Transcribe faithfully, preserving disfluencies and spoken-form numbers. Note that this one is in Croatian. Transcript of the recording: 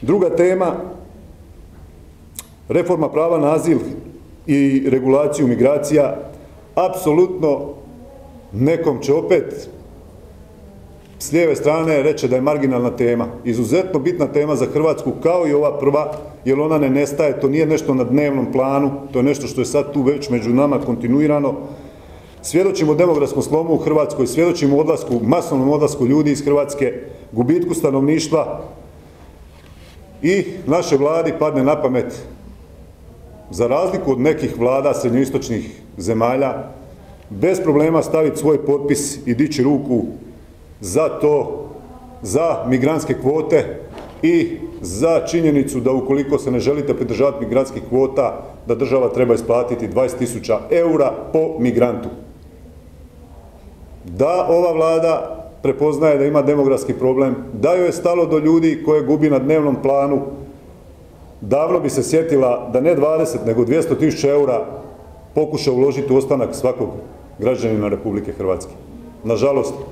Druga tema, reforma prava na azil i regulaciju migracija. Apsolutno nekom će opet s lijeve strane reći da je marginalna tema. Izuzetno bitna tema za Hrvatsku, kao i ova prva, jer ona ne nestaje, to nije nešto na dnevnom planu, to je nešto što je sad tu već među nama kontinuirano. Svjedočimo demografskom slomu u Hrvatskoj, svjedočimo odlasku, masovnom odlasku ljudi iz Hrvatske, gubitku stanovništva i našoj vladi padne na pamet, za razliku od nekih vlada srednjoistočnih zemalja, bez problema staviti svoj potpis i dići ruku za to, za migrantske kvote i za činjenicu da ukoliko se ne želite pridržavati migrantskih kvota, da država treba isplatiti dvadeset tisuća eura po migrantu. Da ova vlada prepoznaje da ima demografski problem, da joj je stalo do ljudi koje gubi na dnevnom planu, davno bi se sjetila da ne dvadeset nego dvjesto tisuća eura pokuša uložiti u ostanak svakog građanina Republike Hrvatske. Nažalost,